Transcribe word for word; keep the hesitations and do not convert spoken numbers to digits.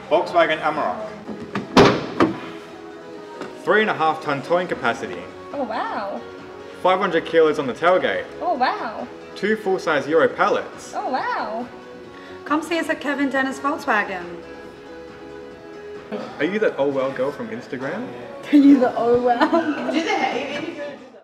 Volkswagen Amarok. Three and a half ton towing capacity. Oh wow. five hundred kilos on the tailgate. Oh wow. Two full-size Euro pallets. Oh wow. Come see us at Kevin Dennis Volkswagen. Are you that oh well girl from Instagram? Are you the oh wow?